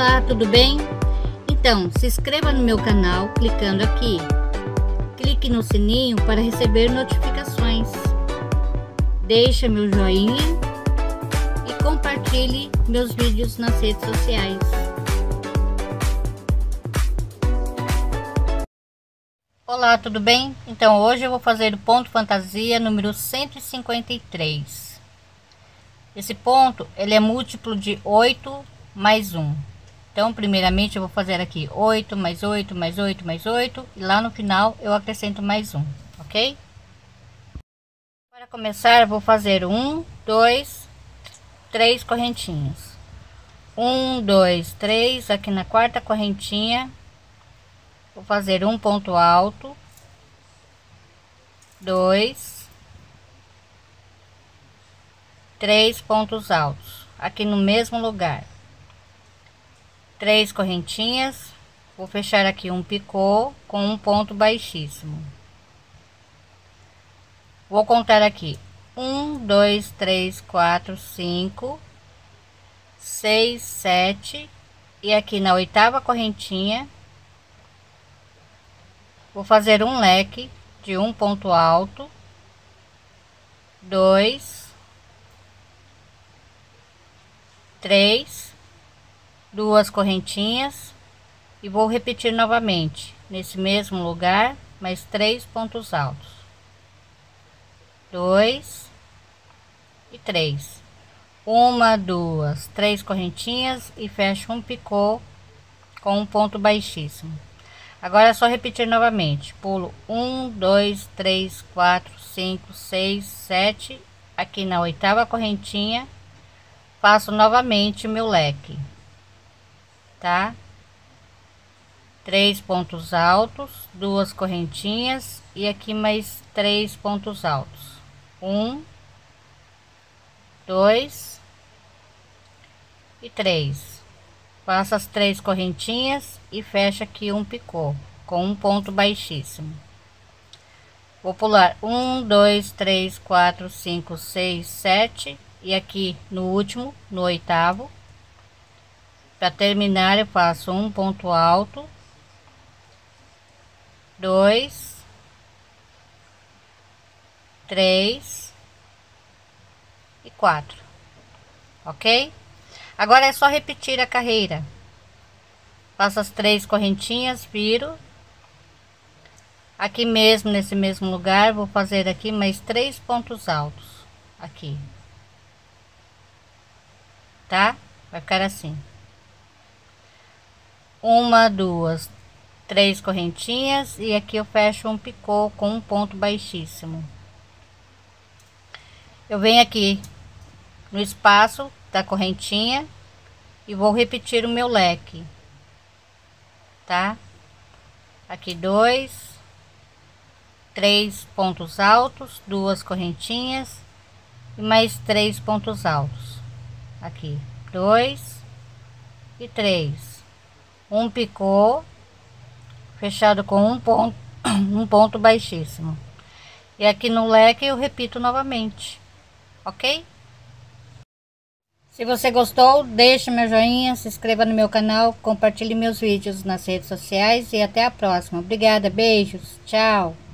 Olá, tudo bem? Então, se inscreva no meu canal clicando aqui. Clique no sininho para receber notificações. Deixe meu joinha e compartilhe meus vídeos nas redes sociais. Olá, tudo bem? Então, hoje eu vou fazer o ponto fantasia número 153. Esse ponto, ele é múltiplo de 8 mais 1. Então, primeiramente, eu vou fazer aqui 8 mais 8 mais 8 mais 8. E lá no final, eu acrescento mais 1, ok? Para começar, eu vou fazer 1, 2, 3 correntinhas. 1, 2, 3. Aqui na quarta correntinha, vou fazer um ponto alto. 2, 3 pontos altos. Aqui no mesmo lugar. 3 correntinhas, vou fechar aqui um picô com um ponto baixíssimo. Vou contar aqui 1, 2, 3, 4, 5, 6, 7 e aqui na oitava correntinha vou fazer um leque de um ponto alto, 2, 3, duas correntinhas e vou repetir novamente nesse mesmo lugar mais 3 pontos altos, 2 e 3, uma, duas, 3 correntinhas e fecho um picô com um ponto baixíssimo. Agora é só repetir novamente, pulo 1, 2, 3, 4, 5, 6, 7, aqui na oitava correntinha faço novamente o meu leque, tá? 3 pontos altos, duas correntinhas e aqui mais 3 pontos altos, 1, 2 e 3. Faço as 3 correntinhas e fecho aqui um picô com um ponto baixíssimo. Vou pular 1, 2, 3, 4, 5, 6, 7 e aqui no último, no oitavo. Para terminar, eu faço um ponto alto, 2, 3 e 4, ok? Agora é só repetir a carreira. Faço as 3 correntinhas, viro. Aqui mesmo, nesse mesmo lugar, vou fazer aqui mais 3 pontos altos, aqui. Tá? Vai ficar assim. Uma, duas, 3 correntinhas e aqui eu fecho um picô com um ponto baixíssimo. Eu venho aqui no espaço da correntinha e vou repetir o meu leque, tá? Aqui 2, 3 pontos altos, duas correntinhas e mais 3 pontos altos. Aqui 2 e 3. Um picô fechado com um ponto baixíssimo. E aqui no leque eu repito novamente, ok? Se você gostou, deixe meu joinha, se inscreva no meu canal, compartilhe meus vídeos nas redes sociais e até a próxima. Obrigada, beijos, tchau!